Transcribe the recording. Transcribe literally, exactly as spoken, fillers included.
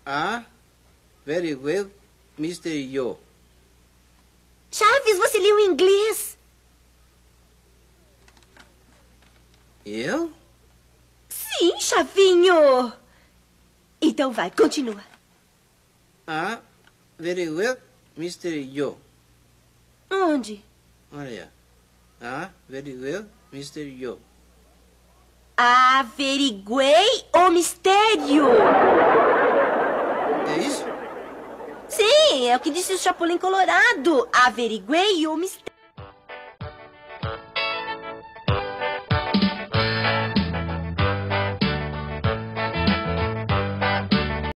Ah, very well, mister Yo. Chaves, você leu em inglês. Eu? Sim, Chavinho. Então vai, continua. Ah, very well, mister Yo. Onde? Olha. Ah, very well, mister Yo. Averiguei o mistério. É isso? Sim, é o que disse o Chapolin Colorado. Averiguei o mistério.